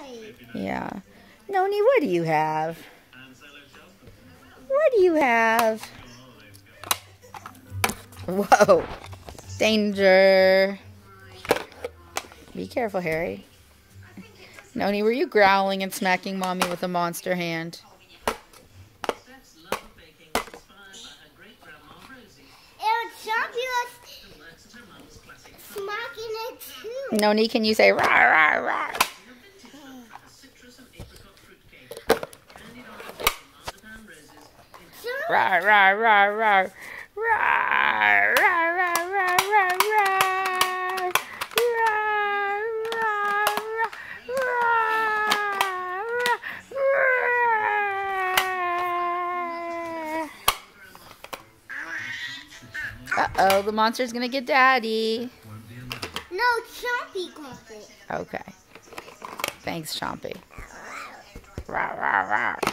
Yeah. Noni, what do you have? What do you have? Whoa. Danger. Be careful, Harry. Noni, were you growling and smacking Mommy with a monster hand? Smacking it too. Noni, can you say rah, rah, rah? Rah, rah, rah, rah. Rah, rah, rah, rah, rah, rah. Uh-oh, the monster's gonna get Daddy. No, Chompy got it. Okay. Thanks, Chompy. Rah, rah, rah.